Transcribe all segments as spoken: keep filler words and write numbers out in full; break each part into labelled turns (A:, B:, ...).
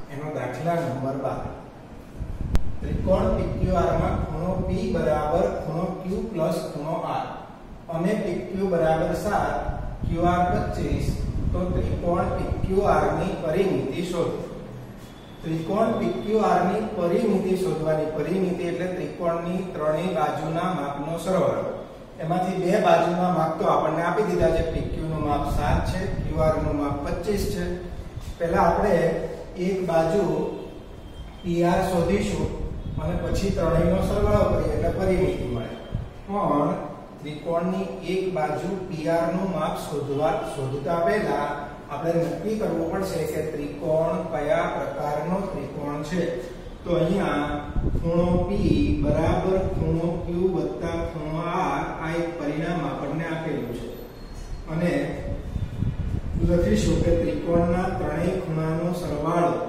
A: એનો દાખલા નંબર બાર. ત્રિકોણ પીક્યુઆર માં ખૂણો P બરાબર ખૂણો Q પ્લસ ખૂણો R અને પીક્યુ બરાબર સાત, ક્યુઆર પચીસ. તો ત્રિકોણ પીક્યુઆર ની પરિમિતિ શોધો. ત્રિકોણ પીક્યુઆર ની પરિમિતિ શોધવાની. પરિમિતિ એટલે ત્રિકોણની ત્રણેય બાજુના માપનો સરવાળો. એમાંથી બે બાજુના માપ તો આપણને આપી દીધા છે. પીક્યુ નું માપ સાત છે, ક્યુઆર નું માપ પચીસ છે. પહેલા આપણે એક બાજુ પીઆર શોધીશું અને પછી ત્રણેયનો સરવાળો કરીએ એટલે પરિમિતિ મળે. પણ ત્રિકોણની એક બાજુ પીઆર નું માપ શોધવા શોધતા પહેલા આપણે નક્કી કરવું પડશે કે ત્રિકોણ કયા પ્રકારનો ત્રિકોણ છે. તો અહીંયા ખૂણો P બરાબર ખૂણો Q વત્તા ખૂણો R આ એક પરિણામ આપણને આપેલું છે. અને લખીશું કે ત્રિકોણના ત્રણેય ખૂણાનો સરવાળો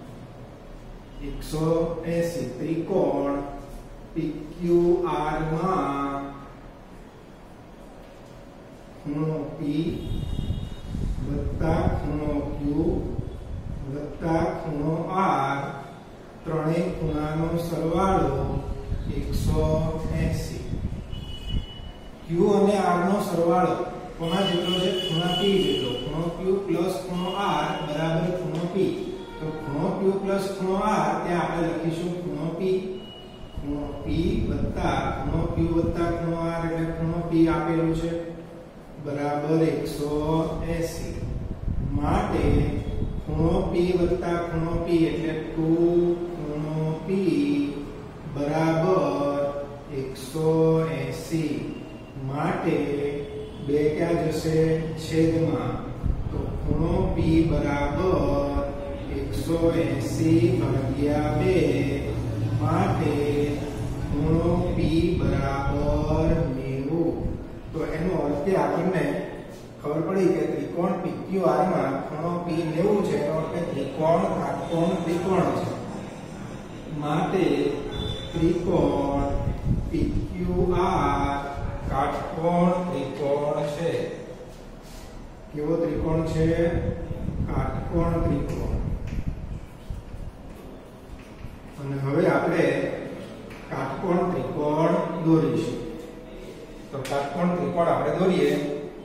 A: એકસો એંસી. ત્રિકોણ પીક્યુઆર માં ખૂણો P વત્તા ખૂણો Q વત્તા ખૂણો R ત્રણેય ખૂણાનો સરવાળો એકસો એંસી. Q અને R નો સરવાળો કોના જેટલો છે? ખૂણા P જેટલો. ખૂણો Q પ્લસ ખૂણો R બરાબર ખૂણો P. તો ખૂણો Q પ્લસ ખૂણો R ત્યાં આપણે લખીશું ખૂણો P. ખૂણો P વત્તા ખૂણો Q વત્તા ખૂણો R એટલે ખૂણો P આપેલું છે બરાબર એકસો એંસી. માટે ખૂણો P વત્તા ખૂણો P એટલે ટુ ખૂણો P બરાબર એકસો એંસી. માટે બે ક્યાં જશે? છેદમાં. તો ખૂણો P બરાબર એકસો એંસી ભાગ્યા બે. માટે ખૂણો P બરાબર નેવું. તો એનો અર્થ કે આપણને ખબર પડી કે ત્રિકોણ પીક્યુઆર માં ખૂણો P નેવું છે. તો કે ત્રિકોણ કાટકોણ ત્રિકોણ છે. માટે ત્રિકોણ પીક્યુઆર કાટકોણ ત્રિકોણ છે. કેવો ત્રિકોણ છે? કાટકોણ ત્રિકોણ. અને હવે આપણે કાટકોણ ત્રિકોણ દોરીશું. તો કાટકોણ ત્રિકોણ આપણે દોરીએ.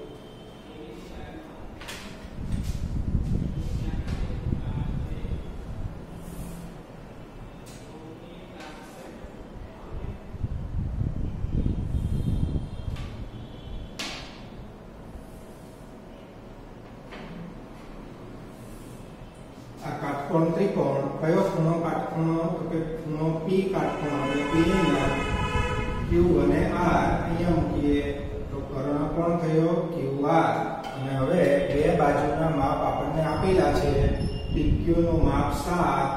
A: કાટકોણ ત્રિકોણ કયો ખૂણો કાટખૂણો? તો કે ખૂણો P કાટખૂણો. અને P ના Q અને R અહીંયા મૂકીએ તો કર્ણ કોણ થયો? ક્યુઆર. અને હવે બે બાજુના માપ આપણને આપેલા છે. પીક્યુ નું માપ સાત,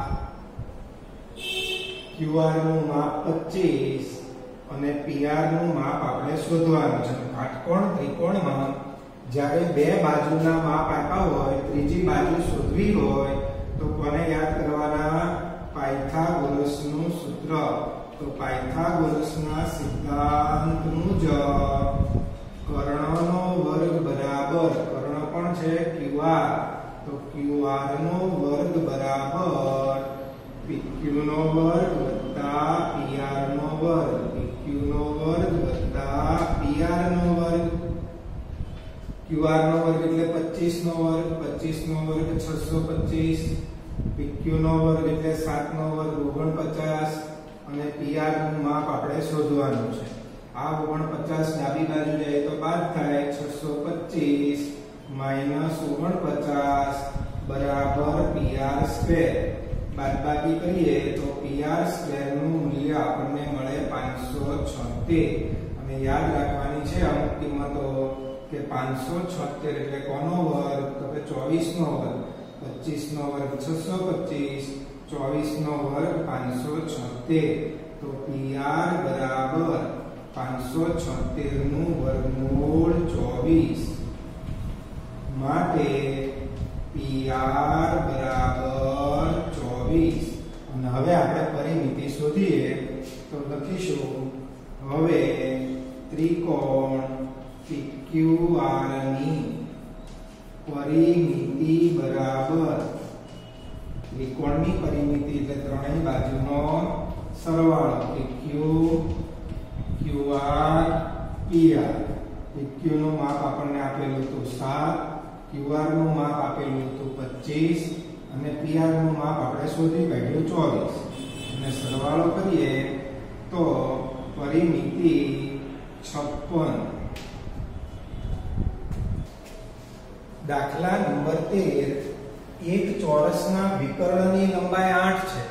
A: ક્યુઆર નું માપ પચીસ અને પીઆર નું માપ આપણે શોધવાનું છે. કાટકોણ ત્રિકોણમાં જ્યારે બે બાજુના માપ આપ્યા હોય, ત્રીજી બાજુ શોધવી હોય તો કોને યાદ કરવાના? પાયથાગોરસનું સૂત્ર. તો પાયથાગોરસના સિદ્ધાંત મુજબ કર્ણનો વર્ગ બરાબર, કર્ણ કોણ છે? ક્યુઆર. તો ક્યુઆર નો વર્ગ બરાબર પીક્યુ નો વર્ગ વત્તા પીઆર નો વર્ગ. પીક્યુ નો વર્ગ વત્તા પીઆર નો વર્ગ. ક્યુઆર નો વર્ગ એટલે પચીસ નો વર્ગ. પચીસ નો વર્ગ છસો પચીસ. પીક્યુ નો વર્ગ એટલે સાત નો વર્ગ ઓગણપચાસ. અને પીઆર નું માપ આપણે શોધવાનું છે. આ ઓગણપચાસ ડાબી બાજુ જાય તો બાદ થાય. છસો પચીસ માઈનસ ઓગણપચાસ બરાબર પીઆર સ્ક્વેર. બાદબાકી કરીએ તો પીઆર સ્ક્વેર નું મૂલ્ય આપણને મળે પાંચસો છોતેર. અને યાદ રાખવાની છે અમુક કિંમતો કે પાંચસો છોતેર એટલે કોનો વર્ગ? તો કે ચોવીસ નો વર્ગ. પચીસ નો વર્ગ છસો પચીસ, ચોવીસ નો વર્ગ પાંચસો છોતેર. તો પીઆર બરાબર પાંચસો છોતેર નું વર્ગમૂળ ચોવીસ. માટે પીઆર બરાબર ચોવીસ. અને હવે આપણે પરિમિતિ શોધીએ. તો લખીશું હવે ત્રિકોણ પીક્યુઆર ની પરિમિતિ બરાબર ત્રિકોણની પરિમિતિ એટલે ત્રણેય બાજુનો સરવાળો કે Q Q R P R. Q નું માપ આપણને આપેલું હતું સાત, Q R નું માપ આપેલું હતું પચીસ અને P R નું માપ આપણે શોધી કાઢ્યું ચોવીસ. અને સરવાળો કરીએ તો પરિમિતિ છપ્પન. દાખલા નંબર તેર, એક ચોરસના વિકર્ણની લંબાઈ આઠ છે.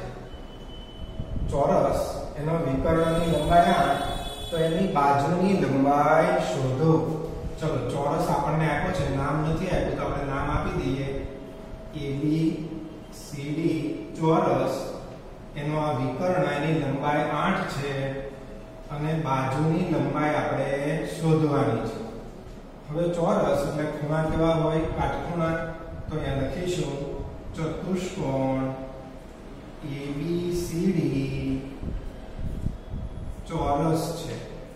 A: ચોરસ એનો વિકર્ણની લંબાઈ આઠ, તો એની બાજુની લંબાઈ શોધો. ચલો ચોરસ આપણને આપ્યો છે, નામ નથી આપ્યું તો આપણે નામ આપી દઈએ A B C D ચોરસ. એનો આ વિકર્ણ એની લંબાઈ આઠ છે અને બાજુની લંબાઈ આપણે શોધવાની છે. હવે ચોરસ એટલે ખૂણા કેવા હોય? કાટખૂણા. તો અહીંયા લખીશું ચતુષ્કોણ A B C D ચોરસ છે.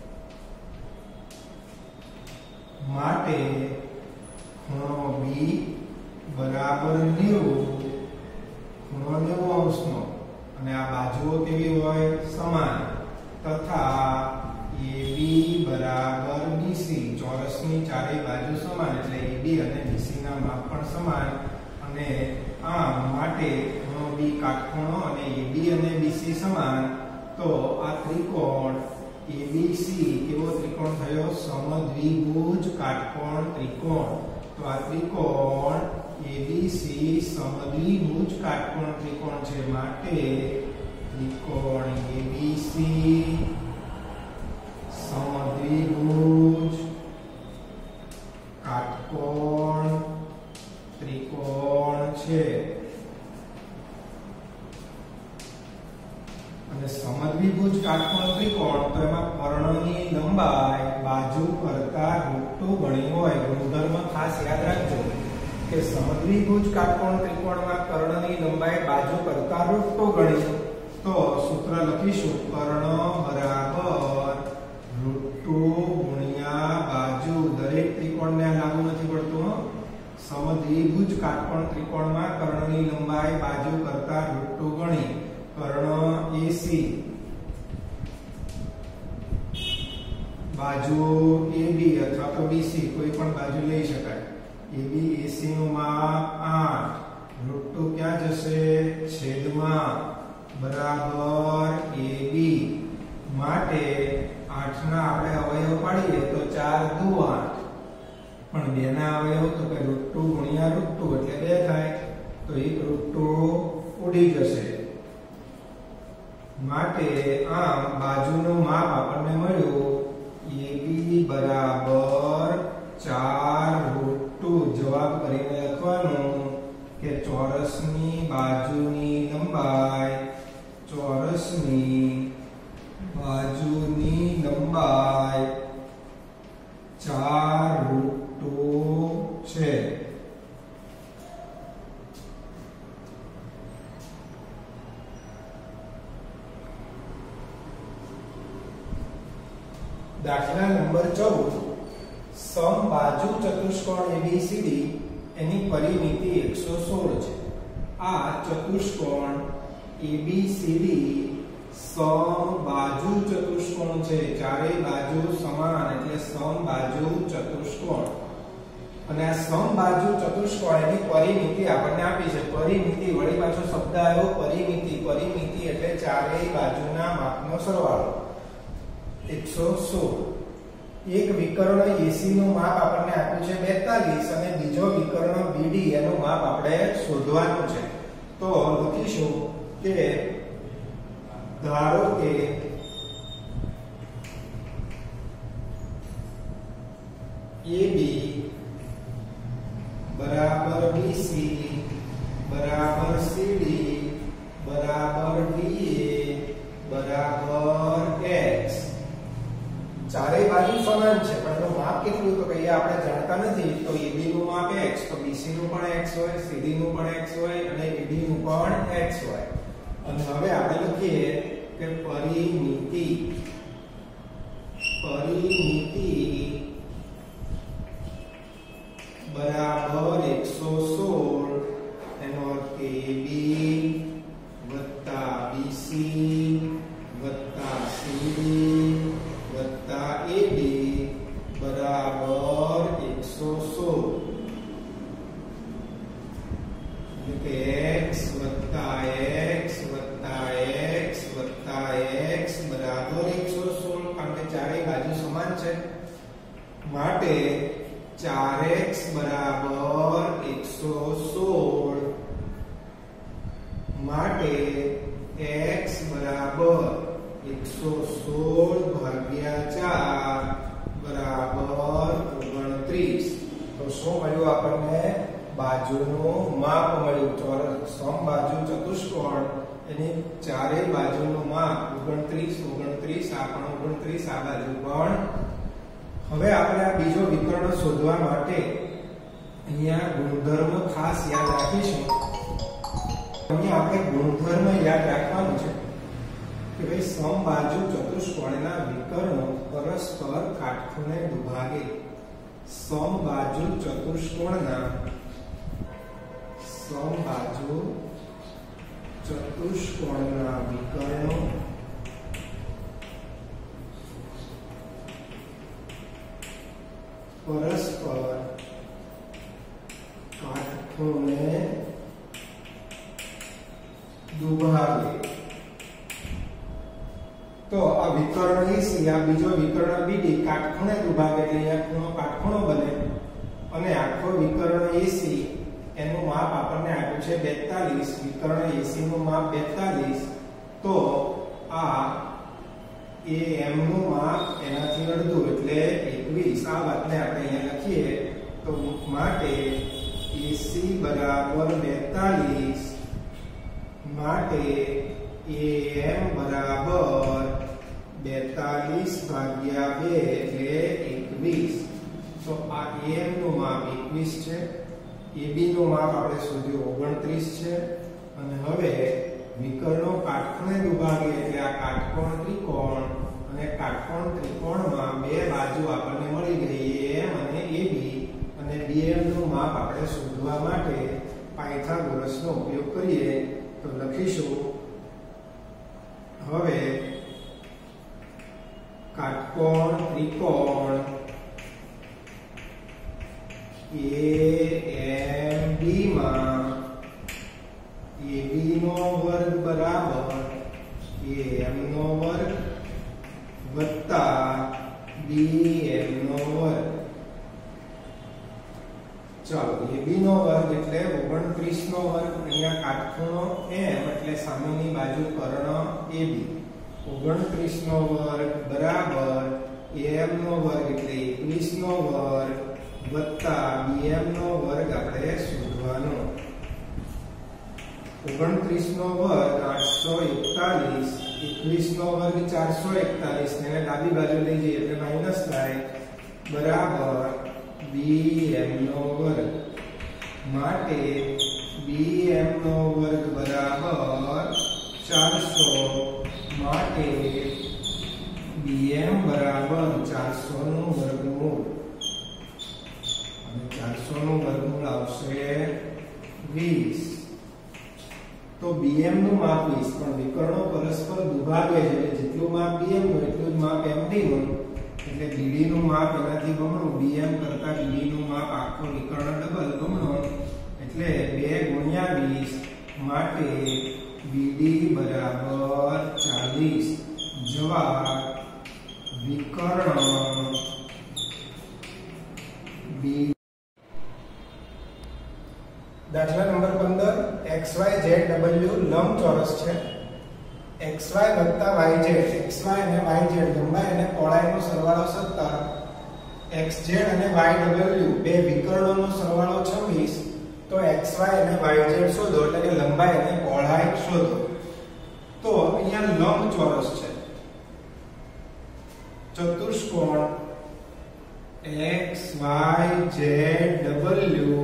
A: માટે ખૂણો B બરાબર નેવું, ખૂણો નેવું અંશનો, અને આ બાજુઓ કેવી હોય? સમાન. તથા A B બરાબર B C. ચોરસની ચારેય બાજુ સમાન એટલે A B અને B C ના માપ પણ સમાન. અને આમ માટે ખૂણો B કાટખૂણો અને A B અને B C સમાન. તો આ ત્રિકોણ A B C કેવો ત્રિકોણ થયો? સમદ્વિભુજ કાટકોણ ત્રિકોણ. તો આ ત્રિકોણ A B C સમદ્વિભુજ કાટકોણ ત્રિકોણ છે. માટે ત્રિકોણ A B C સમદ્વિભુજ કાટકોણ ત્રિકોણ છે. અને સમદ્વિભુજ કાટકોણ ત્રિકોણ તો એમાં કર્ણની લંબાઈ બાજુ કરતા √ટુ ગણી હોય. ગુણધર્મ ખાસ યાદ રાખજો કે સમદ્વિભુજ કાટકોણ ત્રિકોણમાં કર્ણની લંબાઈ બાજુ કરતા √ટુ ગણી. તો સૂત્ર લખીશું કર્ણ બરાબર √ટુ ગુણ્યા બાજુ. દરેક ત્રિકોણને લાગુ નથી પડતું. સમદ્વિભુજ કાટકોણ ત્રિકોણમાં કર્ણની લંબાઈ બાજુ કરતા √ટુ ગણી. કર્ણ A C બાજુ A B અથવા તો B C કોઈ પણ બાજુ લઈ શકાય. A B A C નું માપ આઠ, √ટુ ક્યાં જશે? છેદમાં બરાબર A B. માટે આઠ ના આપણે અવયવ પાડીએ તો ચાર દુ આઠ, પણ બે ના અવયવ તો કે √ટુ ગુણ્યા √ટુ એટલે બે થાય. તો એક √ટુ ઉડી જશે. માટે આમ બાજુનું માપ આપણને મળ્યું A B બરાબર ચાર √ટુ. જવાબ કરીને લખવાનું કે ચોરસની બાજુની લંબાઈ ચોરસની બાજુની લંબાઈ ચાર √ટુ છે. દાખલા નંબર ચૌદ, સમબાજુ ચતુષ્કોણ A B C D એની પરિમિતિ એકસો સોળ છે. આ ચતુષ્કોણ A B C D સમબાજુ ચતુષ્કોણ છે. ચારેય બાજુ સમાન એટલે સમબાજુ ચતુષ્કોણ. અને આ સમબાજુ ચતુષ્કોણ એની પરિમિતિ આપણને આપી છે. પરિમિતિ વળી પાછો શબ્દ આવ્યો પરિમિતિ. પરિમિતિ એટલે ચારેય બાજુના માપનો સરવાળો. એકસો સોળ. એક વિકર્ણ A C નું માપ આપણને આપ્યું છે બેતાલીસ અને બીજો વિકર્ણ B D એનું માપ આપણે શોધવાનું છે. તો લખીશું કે ધારો કે A B બરાબર B C બરાબર C D બરાબર D A બરાબર X. ચારેય બાજુ સમાન છે પણ એનું માપ કેટલું તો કહીએ આપણે જાણતા નથી. તો A B નું માપ x, તો B C નું પણ x હોય, C D નું પણ x હોય અને A D નું પણ x હોય. અને હવે આપણે લખીએ કે પરિમિતિ પરિમિતિ બરાબર એકસો સોળ. એનો અર્થ કે A B છે માટે ચાર એક્સ બરાબર એકસો સોળ માટે x બરાબર એકસો સોળ ભાગ્યા ચાર બરાબર ઓગણત્રીસ. તો શું મળ્યું આપણને? બાજુનું માપ મળ્યું. ચોરસ સમબાજુ ચતુષ્કોણ એની ચારેય બાજુનું માપ ઓગણત્રીસ ઓગણત્રીસ આ પણ ઓગણત્રીસ આ બાજુ પણ. હવે આપણે આ બીજો વિકર્ણ શોધવા માટે અહીંયા ગુણધર્મ ખાસ યાદ રાખીશું. અહીંયા આપણે ગુણધર્મ યાદ રાખવાનું છે કે ભાઈ સમબાજુ ચતુષ્કોણના વિકર્ણો પરસ્પર કાટખૂણે દુભાગે. સમબાજુ ચતુષ્કોણના સમબાજુ ચતુષ્કોણના વિકર્ણો પરસ્પર કાટખૂણે દુભાગે. તો આ વિકર્ણ એસી આ બીજો વિકર્ણ બીડી કાટખૂણે દુભાગે એટલે અહીંયા ખૂણો કાટખૂણો બને અને આખો વિકર્ણ એસી એનું માપ આપણને આપ્યું છે બેતાલીસ. વિકર્ણ એસી નું માપ બેતાલીસ. તો આ એ એમ નું માપ એનાથી અડધું એટલે એકવીસ. આ વાતને આપણે અહીંયા લખીએ તો માટે એસી બરાબર બેતાલીસ માટે એમ બરાબર બેતાલીસ ભાગ્યા બે એટલે એકવીસ. તો આ એમ નું માપ એકવીસ છે. એબી નું માપ આપણે શોધ્યું ઓગણત્રીસ છે. અને હવે વિકર્ણો કાટખૂણે દુભાગે એટલે આ કાટકોણ ત્રિકોણ અને કાટકોણ ત્રિકોણમાં બે બાજુ આપણને મળી ગઈ એમ અને એબી. અને બીએમ નું માપ આપણે શોધવા માટે પાયથાગોરસનો ઉપયોગ કરીએ તો લખીશું હવે કાટકોણ ત્રિકોણ A M B માં A B નો વર્ગ બરાબર A M નો વર્ગ વત્તા B M નો વર્ગ. ચાલો A B નો વર્ગ એટલે ઓગણત્રીસ નો વર્ગ. અહીંયા કાટખૂણો M એટલે સામેની બાજુ કર્ણ A B. ઓગણત્રીસ નો વર્ગ બરાબર A M નો વર્ગ એટલે એકવીસ નો વર્ગ વત્તા B M નો વર્ગ આપણે શોધવાનો. ઓગણત્રીસ નો વર્ગ આઠસો એકતાલીસ, એકવીસ નો વર્ગ ચારસો એકતાલીસ ને ડાબી બાજુ લઈ જઈએ એટલે માઈનસ થાય બરાબર B M નો વર્ગ. માટે B M નો વર્ગ બરાબર ચારસો માટે B M બરાબર ચારસો નું વર્ગમૂળ અને ચારસો નું વર્ગમૂળ આવશે વીસ. તો B M નું માપ વીસ પણ વિકર્ણો પરસ્પર દુભાગે છે એટલે જેટલું માપ B M નું એટલું જ માપ M D નું એટલે B D નું માપ એનાથી બમણું. B M કરતા B D નું માપ આખો વિકર્ણ ડબલ બમણો એટલે બે ગુણ્યા વીસ માટે B D બરાબર ચાલીસ. જવાબ વિકર્ણ B. દાખલા નંબર પંદર X Y Z W લંબચોરસ છે. X Y વત્તા Y Z, X Y અને Y Z લંબાઈ અને પહોળાઈનો સરવાળો સત્તર, X Z અને Y W બે વિકર્ણોનો સરવાળો છવ્વીસ. તો X Y અને Y Z શોધો એટલે કે લંબાઈ અને પહોળાઈ શોધો. તો અહીંયા લંબચોરસ છે. ચતુષ્કોણ X Y Z W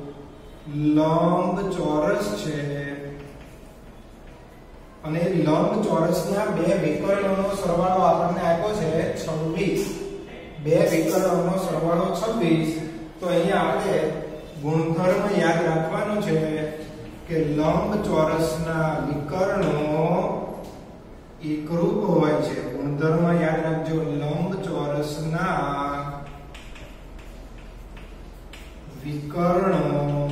A: લંબચોરસ છે અને લંબચોરસના બે વિકર્ણોનો સરવાળો આપણને આપ્યો છે છવ્વીસ. બે વિકર્ણોનો સરવાળો છવ્વીસ. તો અહીંયા આપણે ગુણધર્મ યાદ રાખવાનો છે કે લંબચોરસના વિકર્ણો એકરૂપ હોય છે. ગુણધર્મ યાદ રાખજો, લંબચોરસના વિકર્ણો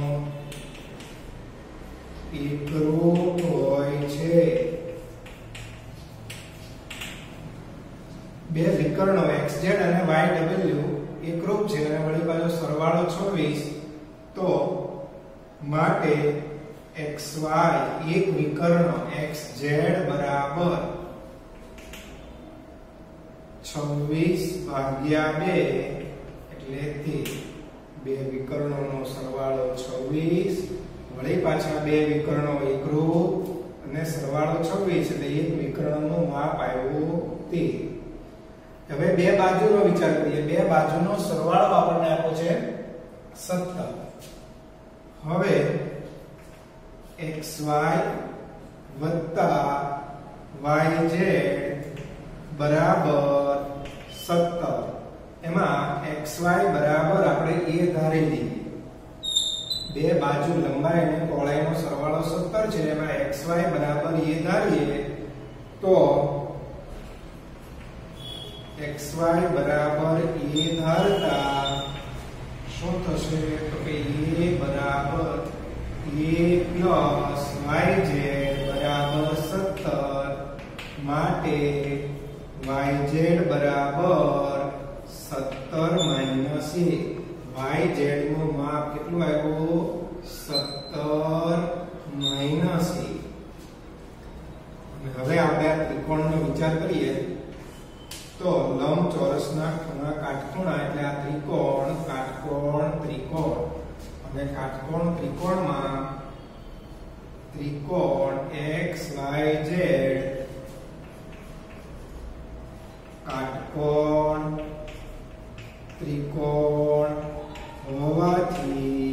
A: એકરૂપ હોય છે. બે વિકર્ણો x z અને y w એકરૂપ છે અને વળી પાછો સરવાળો છવ્વીસ, તો માટે xy એક વિકર્ણ xz બરાબર છવ્વીસ ભાગ્યા બે એટલે તેર. બે વિકર્ણોનો સરવાળો છવ્વીસ, વળી પાછા બે વિકર્ણો એકરૂપ અને સરવાળો છવ્વીસ એટલે એક વિકર્ણનું માપ આવ્યું તેર. હવે બે બાજુનો વિચાર કરીએ. બે બાજુનો સરવાળો આપણને આપ્યો છે સત્તર. હવે xy વત્તા yz બરાબર સત્તર. એમાં xy બરાબર આપણે a ધારી લઈએ. બે બાજુ લંબાઈ અને પહોળાઈનો સરવાળો સત્તર છે, એમાં xy બરાબર a ધારીએ તો xy બરાબર a ધારતા શું થશે? તો કે a બરાબર a પ્લસ yz બરાબર સત્તર, માટે yz બરાબર સત્તર માઈનસ a. yz નું માપ કેટલું આવ્યું? સત્તર માઈનસ a. હવે આપણે આ ત્રિકોણનો વિચાર કરીએ તો લંબચોરસના ખૂણા કાટખૂણા એટલે આ ત્રિકોણ, કાટકોણ, ત્રિકોણ અને કાટકોણ ત્રિકોણમાં ત્રિકોણ x y z કાટકોણ ત્રિકોણ હોવાથી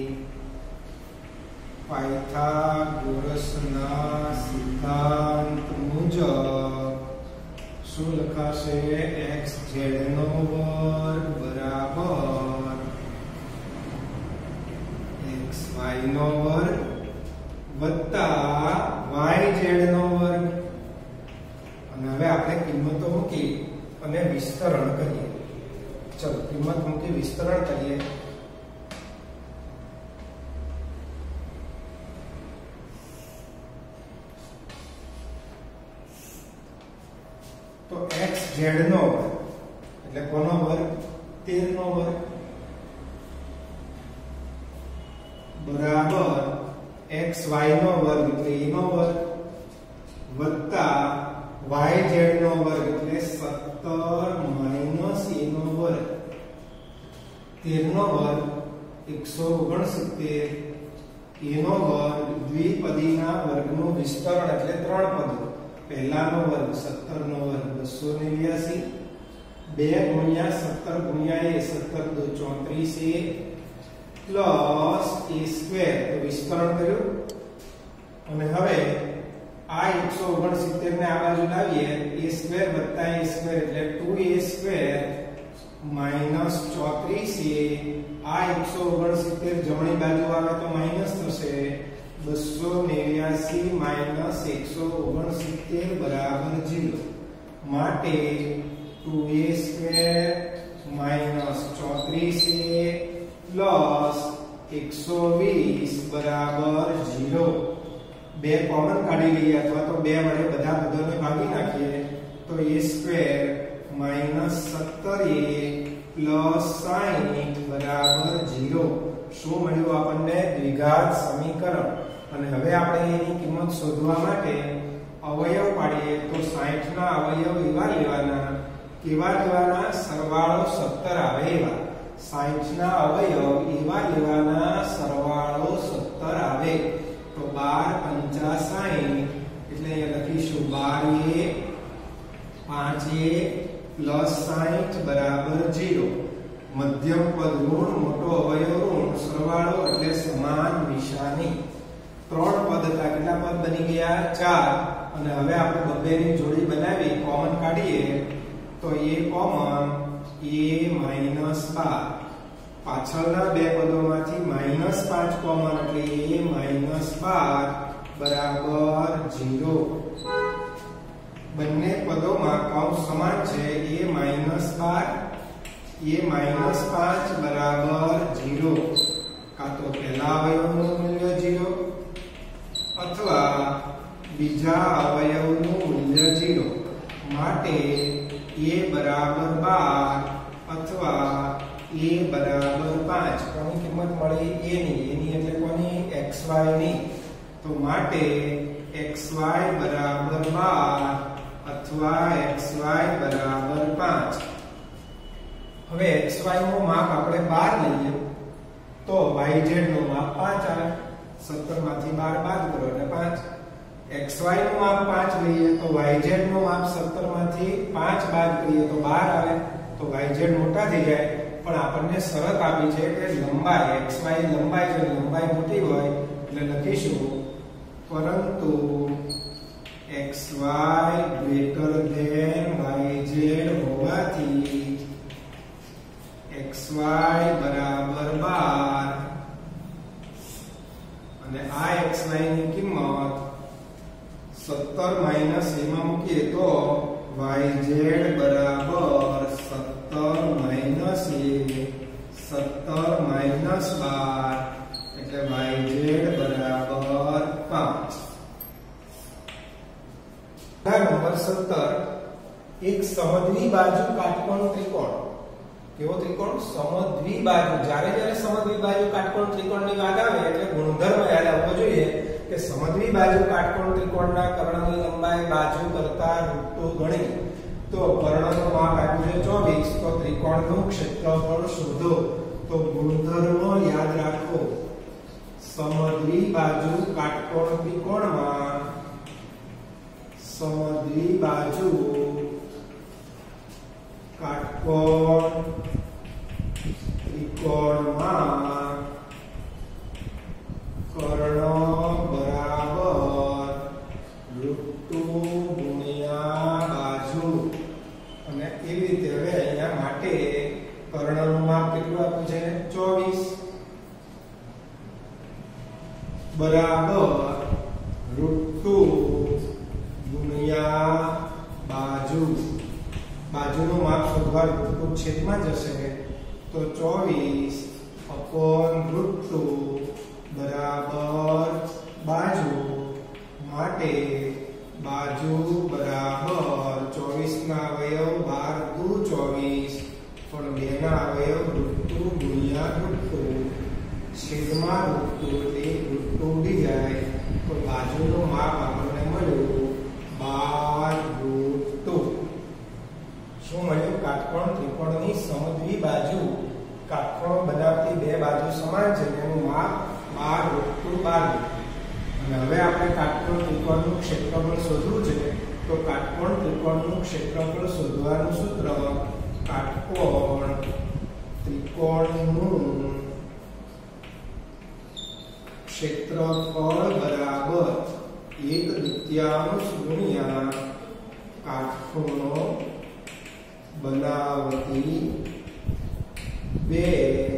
A: પાયથાગોરસના સિદ્ધાંત મુજબ શું લખાશે? xz નો વર્ગ બરાબર xy નો વર્ગ વત્તા yz નો વર્ગ. અને હવે આપણે કિંમતો મૂકી અને વિસ્તરણ કરીએ. ચલો કિંમત મૂકી વિસ્તરણ કરીએ. તો xz નો વર્ગ એટલે કોનો વર્ગ? તેર નો વર્ગ બરાબર xy નો વર્ગ એટલે a નો વર્ગ વત્તા yz નો વર્ગ એટલે સત્તર માઈનસ a નો વર્ગ. તેર નો વર્ગ એકસો ઓગણસિત્તેર, a નો વર્ગ દ્વિપદીના વર્ગનું વિસ્તરણ એટલે ત્રણ પદો. પહેલાનો વર્ગ સત્તર નો વર્ગ બસો નેવ્યાસી, બે ગુણ્યા સત્તર ગુણ્યા a સત્તર દુ ચોત્રીસ a પ્લસ a સ્ક્વેર તો વિસ્તરણ કર્યું. અને હવે આ એકસો ઓગણસિત્તેર ને આ બાજુ લાવીએ a સ્ક્વેર વત્તા a સ્ક્વેર એટલે ટુ a સ્ક્વેર માઈનસ ચોત્રીસ a. આ એકસો ઓગણસિત્તેર જમણી બાજુ આવે તો માઈનસ થશે. બસો નેવ્યાસી માઈનસ એકસો ઓગણસિત્તેર બરાબર ઝીરો, માટે ટુ a સ્ક્વેર માઈનસ ચોત્રીસ a પ્લસ એકસો વીસ બરાબર ઝીરો. બે કોમન કાઢી લઈએ અથવા તો બે વડે બધા પદોને ભાગી નાખીએ તો a સ્ક્વેર માઈનસ સત્તર a પ્લસ સાઈઠ બરાબર ઝીરો. શું મળ્યું આપણને? દ્વિઘાત સમીકરણ. અને હવે આપણે એની કિંમત શોધવા માટે અવયવ પાડીએ તો સાઈઠ ના અવયવ એવા લેવાના કેવા લેવાના? સરવાળો સત્તર આવે એવા. સાઈઠ ના અવયવ એવા લેવાના સરવાળો સત્તર આવે. તો બાર પંચા સાઈઠ એટલે અહીંયા લખીશું બાર a પાંચ a પ્લસ સાઈઠ બરાબર ઝીરો. મધ્યમ પદ ઋણ, મોટો અવયવ ઋણ, સરવાળો એટલે સમાન નિશાની. ત્રણ પદ હતા, કેટલા પદ બની ગયા? ચાર. અને હવે આપણે બબ્બેની જોડી બનાવી કોમન કાઢીએ તો a કોમન a માઈનસ બાર. પાછળના બે પદોમાંથી માઈનસ પાંચ કોમન એટલે a માઈનસ બાર બરાબર ઝીરો. બંને પદોમાં કૌંસ સમાન છે. a માઈનસ બાર a માઈનસ પાંચ બરાબર ઝીરો. કાં તો પહેલા અવયવનું મૂલ્ય ઝીરો અથવા બીજા અવયવનું મૂલ્ય ઝીરો. માટે a બરાબર બાર અથવા a બરાબર પાંચ. કોની કિંમત મળી? a ની. a ની એટલે કોની? xy ની. તો માટે xy બરાબર બાર અથવા xy બરાબર પાંચ. હવે xy નું માપ આપણે બાર લઈએ તો yz નું માપ પાંચ આવે. સત્તર માંથી બાર બાદ કરો એટલે પાંચ. xy નું માપ પાંચ લઈએ તો yz નું માપ સત્તર માંથી પાંચ બાદ કરીએ તો બાર આવે. તો yz મોટા થઈ જાય. પણ આપણને શરત આપી છે કે લંબાઈ xy લંબાઈ જો લંબાઈ મોટી હોય એટલે લખીશું પરંતુ xy ગ્રેટર ધેન yz હોવાથી xy બરાબર બાર અને આ xy ની કિંમત સત્તર માઈનસ a માં મૂકીએ તો yz બરાબર સત્તર માઈનસ a. સત્તર માઈનસ બાર એટલે yz બરાબર પાંચ. નંબર સત્તર એક સમદ્વિ બાજુ કાટકોણ ત્રિકોણ. કેવો ત્રિકોણ? સમદ્વિ બાજુ. જ્યારે જ્યારે સમદ્વિ બાજુ કાટકોણ ત્રિકોણની વાત આવે એટલે ગુણધર્મ યાદ આવવો જોઈએ કે સમદ્વિ બાજુ કાટકોણ ત્રિકોણના કર્ણની લંબાઈ બાજુ કરતા રૂટ ગણી તો કર્ણનું માપ આપ્યું છે ચોવીસ. તો ત્રિકોણનું ક્ષેત્રફળ શોધો. તો ગુણધર્મ યાદ રાખો. સમદ્વિ બાજુ કાટકોણ ત્રિકોણમાં સમદ્વિ બાજુ કાટકોણ ત્રિકોણમાં કર્ણ બરાબર રૂટ ગુણ્યા બાજુ. અને એવી રીતે હવે અહીંયા માટે કર્ણનું માપ કેટલું આપ્યું છે? ચોવીસ બરાબર રૂટ ગુણ્યા બાજુ. બાજુનું માપ શોધવા રૂટ છેદમાં જશે તો ચોવીસ અપોન રૂટ બરાબર બાજુ. માટે બાજુ બરાબર ચોવીસ ના અવયવ બાર દુ ચોવીસ પણ બે ના અવયવ રૂટ ગુણ્યા રૂટ. છેદમાં રૂટ એટલે રૂટ ઉડી જાય તો બાજુનું માપ આપણને મળ્યું બાર રૂટ. શું મળ્યું? કાટકોણ ત્રિકોણની સમદ્વિ બાજુ કાટકોણ બનાવતી બે બાજુ સમાન છે તેનું માપ બાર રૂટ બાર. અને હવે આપણે કાટકોણ ત્રિકોણનું ક્ષેત્રફળ શોધવું છે. તો કાટકોણ ત્રિકોણનું ક્ષેત્રફળ શોધવાનું સૂત્ર કાટકોણ ત્રિકોણનું ક્ષેત્રફળ બરાબર એક તૃતીયાંશ ગુણ્યા કાટખૂણો બનાવતી બે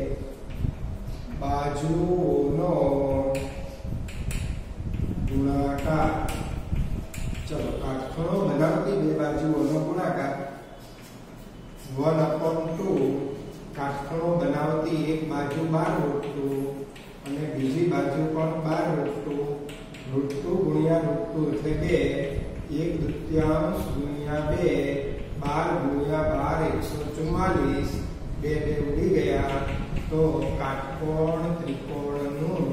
A: બાજુઓનો ગુણાકાર. ચલો કાટખૂણો બનાવતી બે બાજુઓનો ગુણાકાર વન અપોન ટુ. કાટખૂણો બનાવતી એક બાજુ બાર રૂટ ટુ અને બીજી બાજુ પણ બાર રૂટ ટુ. રૂટ ટુ ગુણ્યા રૂટ ટુ એટલે બે. એક તૃતીયાંશ ગુણ્યા બે બાર ગુણ્યા બાર એકસો ચુમ્માલીસ. બે બે ઉડી ગયા તો કાટકોણ ત્રિકોણનું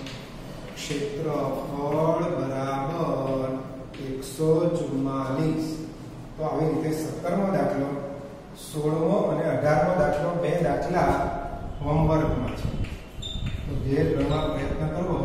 A: ક્ષેત્રફળ બરાબર એકસો ચુમ્માલીસ. તો આવી રીતે સત્તરમો દાખલો, સોળમો અને અઢારમો દાખલો બે દાખલા હોમવર્કમાં છે. તો ઘેર કરવા પ્રયત્ન કરવો.